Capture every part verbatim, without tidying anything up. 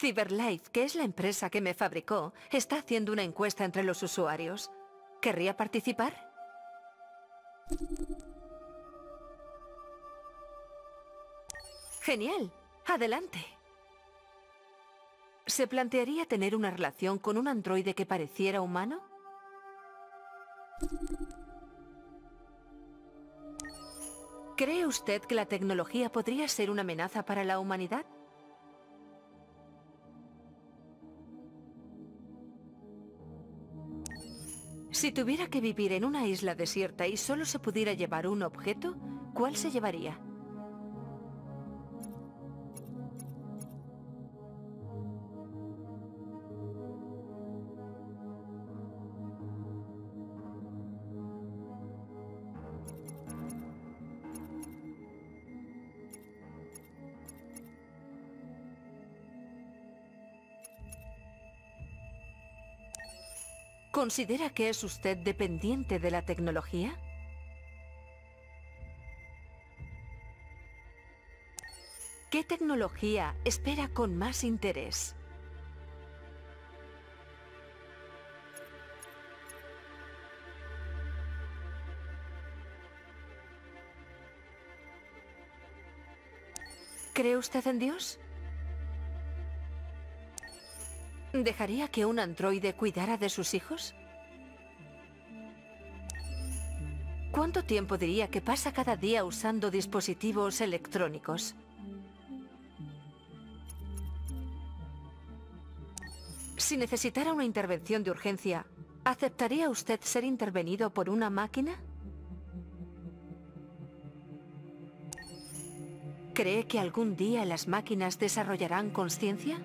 CyberLife, que es la empresa que me fabricó, está haciendo una encuesta entre los usuarios. ¿Querría participar? Genial. Adelante. ¿Se plantearía tener una relación con un androide que pareciera humano? ¿Cree usted que la tecnología podría ser una amenaza para la humanidad? Si tuviera que vivir en una isla desierta y solo se pudiera llevar un objeto, ¿cuál se llevaría? ¿Considera que es usted dependiente de la tecnología? ¿Qué tecnología espera con más interés? ¿Cree usted en Dios? ¿Dejaría que un androide cuidara de sus hijos? ¿Cuánto tiempo diría que pasa cada día usando dispositivos electrónicos? Si necesitara una intervención de urgencia, ¿aceptaría usted ser intervenido por una máquina? ¿Cree que algún día las máquinas desarrollarán conciencia?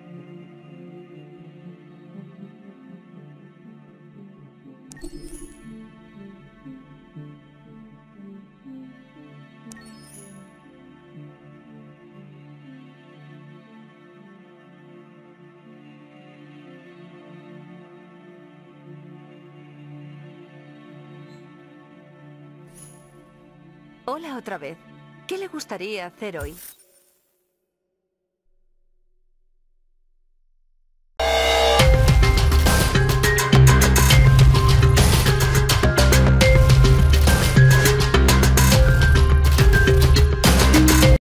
Hola otra vez. ¿Qué le gustaría hacer hoy?